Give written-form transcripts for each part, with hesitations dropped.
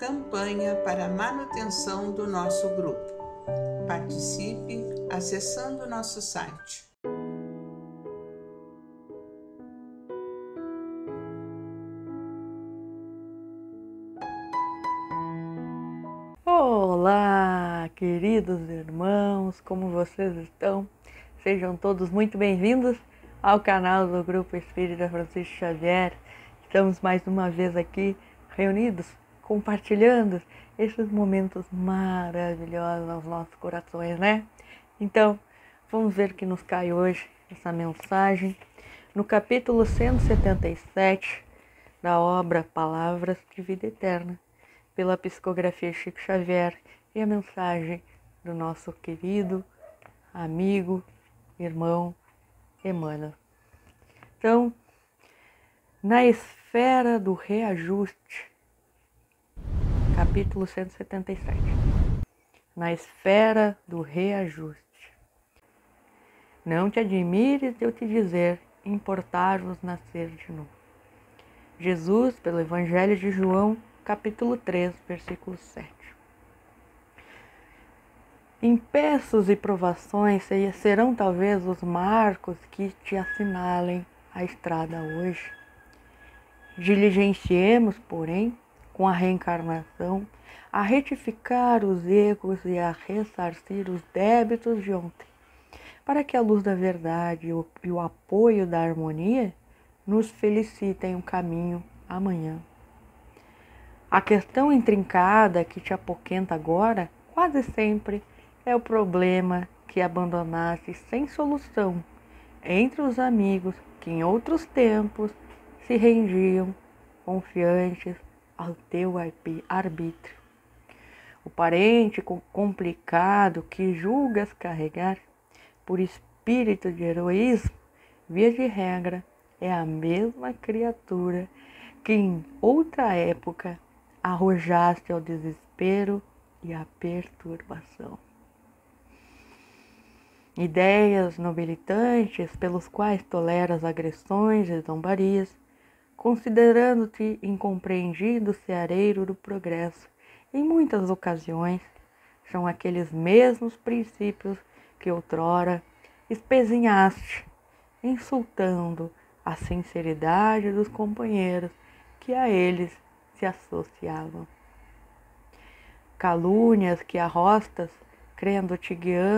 campanha para a manutenção do nosso grupo. Participe acessando nosso site. Olá, queridos irmãos, como vocês estão? Sejam todos muito bem-vindos ao canal do Grupo Espírita Francisco Xavier. Estamos mais uma vez aqui reunidos, compartilhando esses momentos maravilhosos aos nossos corações, né? Então, vamos ver o que nos cai hoje, essa mensagem, no capítulo 177 da obra Palavras de Vida Eterna, pela psicografia Chico Xavier, e a mensagem do nosso querido amigo, irmão Emmanuel. Então, na esfera do reajuste, capítulo 177, na esfera do reajuste. Não te admires de eu te dizer, importar-vos nascer de novo. Jesus, pelo Evangelho de João, capítulo 3, versículo 7. Empeços e provações serão talvez os marcos que te assinalem a estrada hoje. Diligenciemos, porém, com a reencarnação, a retificar os erros e a ressarcir os débitos de ontem, para que a luz da verdade e o apoio da harmonia nos felicitem o caminho amanhã. A questão intrincada que te apoquenta agora, quase sempre, é o problema que abandonaste sem solução entre os amigos que em outros tempos se rendiam confiantes ao teu arbítrio. O parente complicado que julgas carregar por espírito de heroísmo, via de regra, é a mesma criatura que em outra época arrojaste ao desespero e à perturbação. Ideias nobilitantes pelos quais toleras agressões e zombarias, considerando-te incompreendido ceareiro do progresso, em muitas ocasiões são aqueles mesmos princípios que outrora espezinhaste, insultando a sinceridade dos companheiros que a eles se associavam. Calúnias que arrostas, crendo-te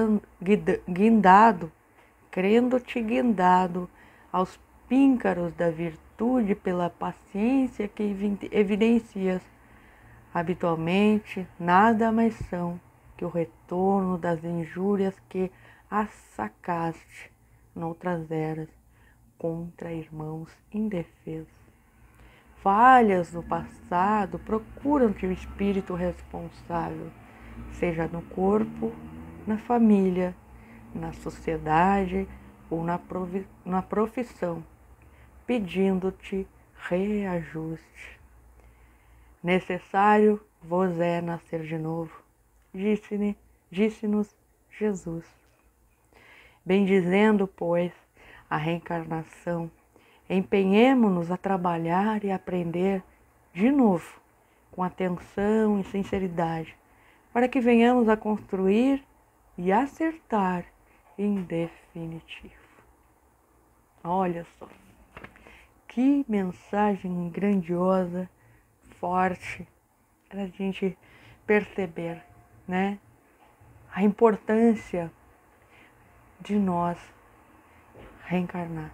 guindado aos píncaros da virtude pela paciência que evidencias, habitualmente nada mais são que o retorno das injúrias que assacaste noutras eras contra irmãos indefesos. Falhas do passado procuram-te o espírito responsável, seja no corpo, na família, na sociedade ou na profissão, pedindo-te reajuste. Necessário vos é nascer de novo, disse-nos Jesus. Bendizendo, pois, a reencarnação, empenhemo-nos a trabalhar e aprender de novo, com atenção e sinceridade, para que venhamos a construir e acertar em definitivo. Olha só, que mensagem grandiosa, forte, para a gente perceber, né? A importância de nós reencarnar.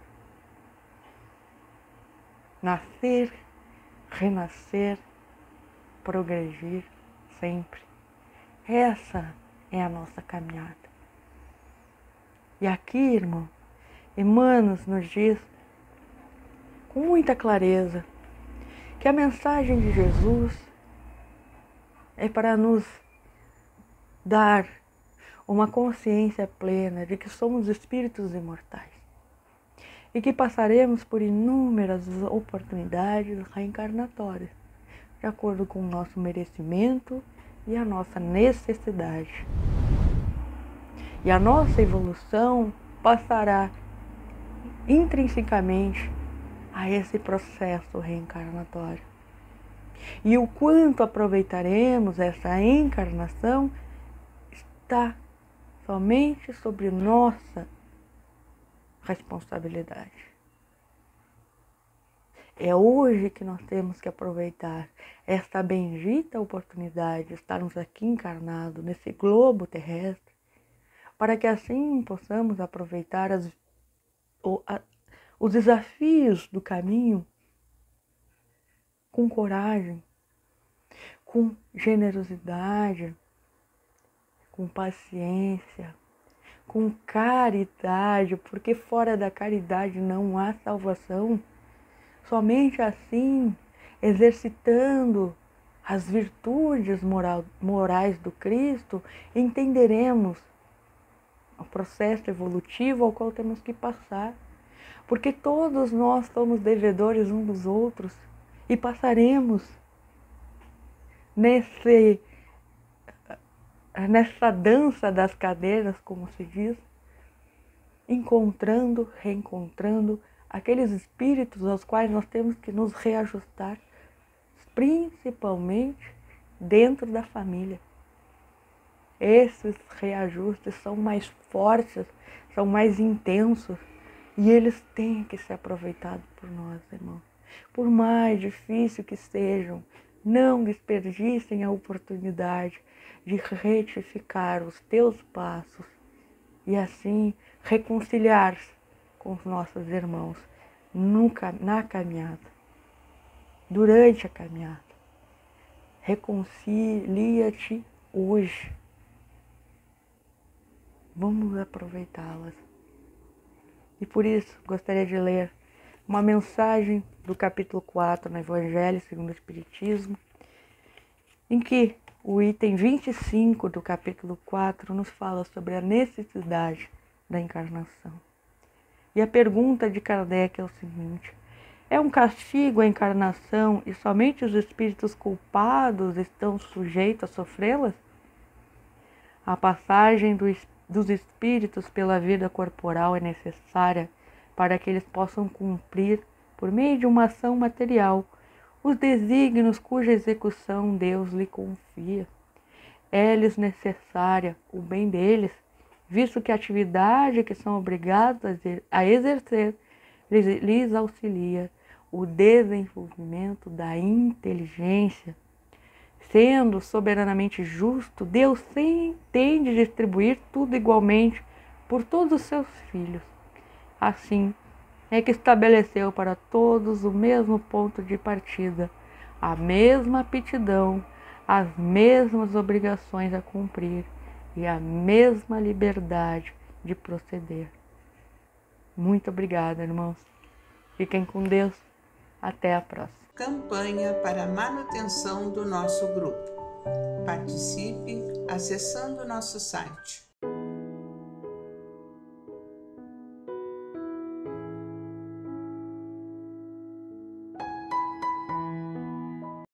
Nascer, renascer, progredir sempre. Essa é a nossa caminhada. E aqui, irmão, Emmanuel nos diz com muita clareza que a mensagem de Jesus é para nos dar uma consciência plena de que somos espíritos imortais e que passaremos por inúmeras oportunidades reencarnatórias, de acordo com o nosso merecimento e a nossa necessidade. E a nossa evolução passará intrinsecamente a esse processo reencarnatório. E o quanto aproveitaremos essa encarnação está somente sobre nossa responsabilidade. É hoje que nós temos que aproveitar esta bendita oportunidade de estarmos aqui encarnados nesse globo terrestre, para que assim possamos aproveitar os desafios do caminho com coragem, com generosidade, com paciência, com caridade, porque fora da caridade não há salvação. Somente assim, exercitando as virtudes morais do Cristo, entenderemos o processo evolutivo ao qual temos que passar. Porque todos nós somos devedores uns dos outros e passaremos nessa dança das cadeiras, como se diz, encontrando, reencontrando aqueles espíritos aos quais nós temos que nos reajustar, principalmente dentro da família. Esses reajustes são mais fortes, são mais intensos e eles têm que ser aproveitados por nós, irmãos. Por mais difícil que sejam, não desperdicem a oportunidade de retificar os teus passos e assim reconciliar-se com os nossos irmãos na caminhada, durante a caminhada. Reconcilia-te hoje. Vamos aproveitá-las. E por isso gostaria de ler uma mensagem do capítulo 4 no Evangelho segundo o Espiritismo, em que o item 25 do capítulo 4 nos fala sobre a necessidade da encarnação. E a pergunta de Kardec é o seguinte: é um castigo a encarnação e somente os espíritos culpados estão sujeitos a sofrê-las? A passagem dos espíritos pela vida corporal é necessária para que eles possam cumprir, por meio de uma ação material, os desígnios cuja execução Deus lhe confia. É-lhes necessária o bem deles, visto que a atividade que são obrigados a exercer lhes auxilia o desenvolvimento da inteligência. Sendo soberanamente justo, Deus entende distribuir tudo igualmente por todos os seus filhos. Assim, é que estabeleceu para todos o mesmo ponto de partida, a mesma aptidão, as mesmas obrigações a cumprir e a mesma liberdade de proceder. Muito obrigada, irmãos. Fiquem com Deus. Até a próxima. Campanha para a manutenção do nosso grupo. Participe acessando nosso site